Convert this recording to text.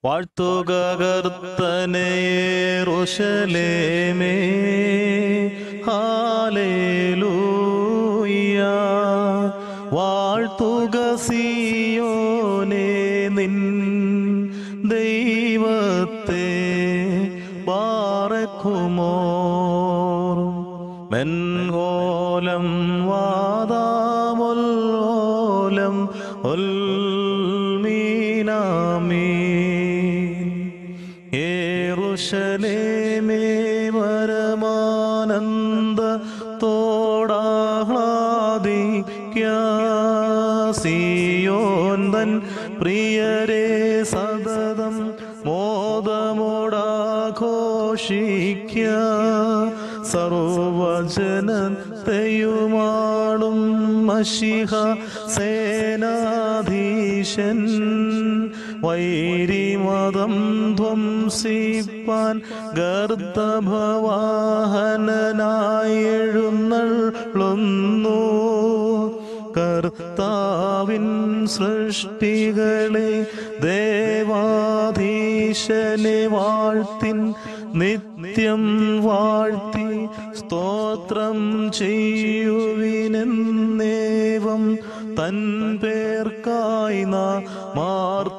വാഴ്ത്തുക കർത്തനെ യെരൂശലേമേ, hallelujah. വാഴ്ത്തുക സിയോനെ നിൻ ദൈവത്തെ, ബാറക്കുമോർ. മെൻഹോലം വാദാമുല്ലോലം ഉൽമീനാമീൻ. യെരൂശലേമേ പരമാനന്ദത്തോടാഹ്ലാദിക്ക. സിയോൻ തൻ പ്രിയരെ സതതം മോദമോടാഘോഷിക്ക. സർവജനത്തെയുമാളും മശിഹ സേനാധീശൻ. വൈരിമതം ധ്വംസിപ്പാൻ ഗർദ്ദഭവാഹനനായി എഴുന്നള്ളുന്നു. കർത്താവിൻ സൃഷ്ടികളെ ദേവാധീശനെ വാഴ്ത്തിൻ. നിത്യം വാഴ്ത്തി സ്തോത്രം ചെയ്യുവിനെന്നേവം തൻ പേർക്കായി നാം